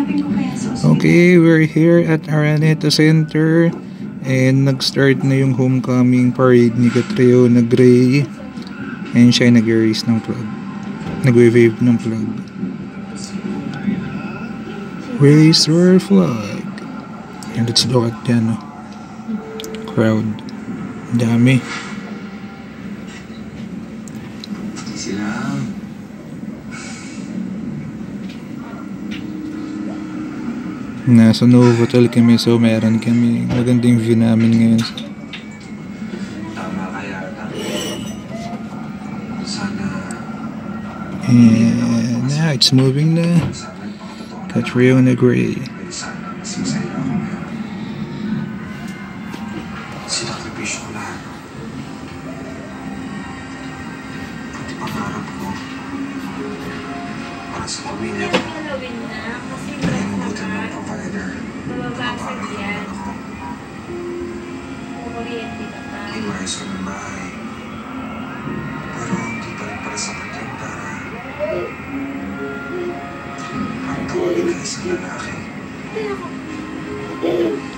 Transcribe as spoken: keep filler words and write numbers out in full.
Okay, we're here at Araneta Center and nag-start na yung homecoming parade ni Catriona Gray and siya ay nag-erase ng flag, nag-wave ng flag. Raise our flag. And let's look at the ano, crowd. Dami. Nasa Novotel kami, so meron kami magandang view namin ngayon. And now it's moving na Catriona Gray. Sinakripisyo ko lahat. Pati pangarap ko para sa pamilya ko. Naimubutan ng provider. Napapagod naman ako. Imayos ko ng bahay. Pero hindi pa rin para sapat yung para ang tawagin ka isang lalaki.